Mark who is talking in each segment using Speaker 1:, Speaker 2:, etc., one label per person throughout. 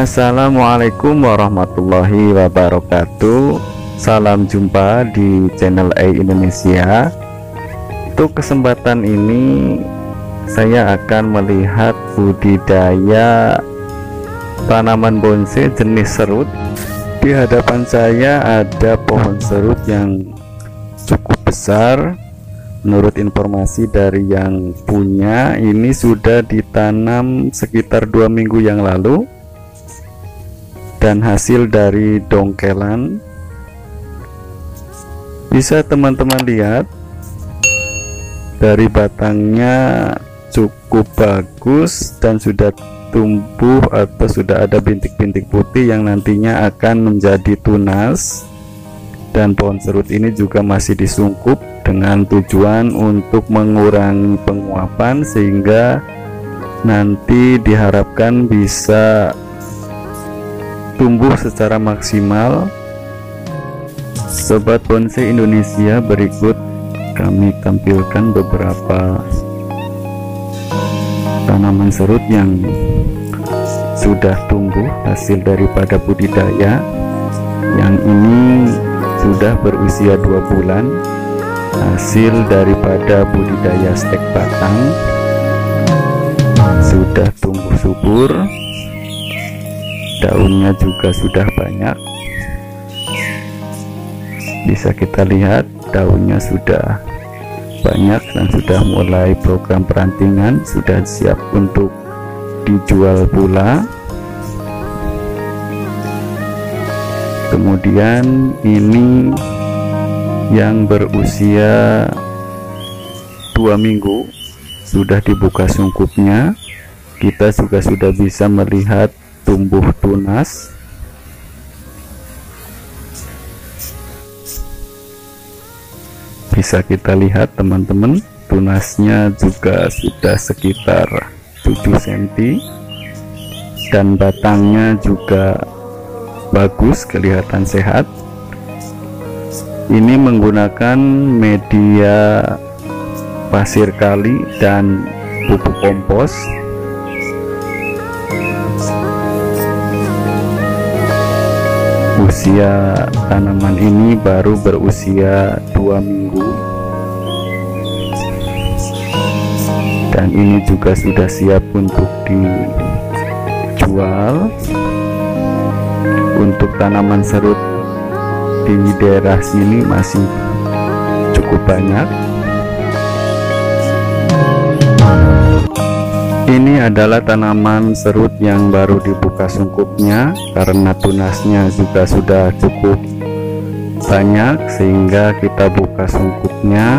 Speaker 1: Assalamualaikum warahmatullahi wabarakatuh. Salam jumpa di channel Indonesia. Untuk kesempatan ini saya akan melihat budidaya tanaman bonsai jenis serut. Di hadapan saya ada pohon serut yang cukup besar. Menurut informasi dari yang punya, ini sudah ditanam sekitar 2 minggu yang lalu, dan hasil dari dongkelan bisa teman-teman lihat dari batangnya cukup bagus dan sudah tumbuh atau sudah ada bintik-bintik putih yang nantinya akan menjadi tunas. Dan pohon serut ini juga masih disungkup dengan tujuan untuk mengurangi penguapan, sehingga nanti diharapkan bisa tumbuh secara maksimal. Sobat bonsai Indonesia, berikut kami tampilkan beberapa tanaman serut yang sudah tumbuh hasil daripada budidaya. Yang ini sudah berusia 2 bulan, hasil daripada budidaya stek batang, sudah tumbuh subur, daunnya juga sudah banyak. Bisa kita lihat daunnya sudah banyak dan sudah mulai program perantingan, sudah siap untuk dijual pula. Kemudian ini yang berusia 2 minggu sudah dibuka sungkupnya. Kita juga sudah bisa melihat tumbuh tunas. Bisa kita lihat teman-teman, tunasnya juga sudah sekitar 7 cm dan batangnya juga bagus, kelihatan sehat. Ini menggunakan media pasir kali dan pupuk kompos. Usia tanaman ini baru berusia 2 minggu, dan ini juga sudah siap untuk dijual. Untuk tanaman serut di daerah sini masih cukup banyak. Ini adalah tanaman serut yang baru dibuka sungkupnya, karena tunasnya juga sudah cukup banyak sehingga kita buka sungkupnya.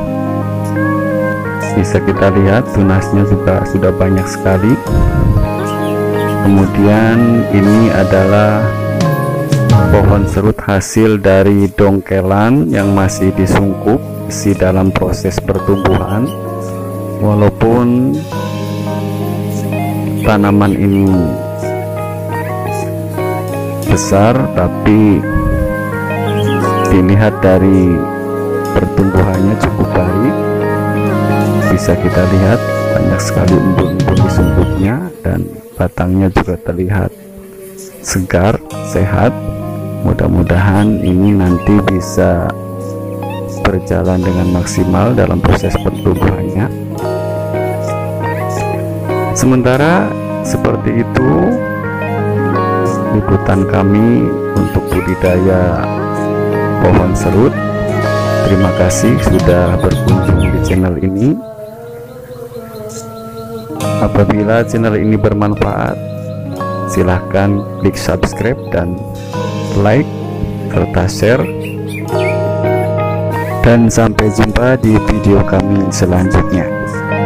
Speaker 1: Bisa kita lihat tunasnya juga sudah banyak sekali. Kemudian ini adalah pohon serut hasil dari dongkelan yang masih disungkup, masih dalam proses pertumbuhan. Walaupun tanaman ini besar, tapi dilihat dari pertumbuhannya cukup baik. Bisa kita lihat banyak sekali embun-embun di sungkupnya, dan batangnya juga terlihat segar, sehat. Mudah-mudahan ini nanti bisa berjalan dengan maksimal dalam proses pertumbuhannya. Sementara seperti itu liputan kami untuk budidaya pohon serut. Terima kasih sudah berkunjung di channel ini. Apabila channel ini bermanfaat, silahkan klik subscribe dan like serta share, dan sampai jumpa di video kami selanjutnya.